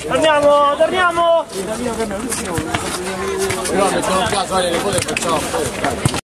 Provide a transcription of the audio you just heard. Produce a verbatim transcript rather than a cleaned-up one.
Torniamo, torniamo! Però mettono caso alle cose facciamo.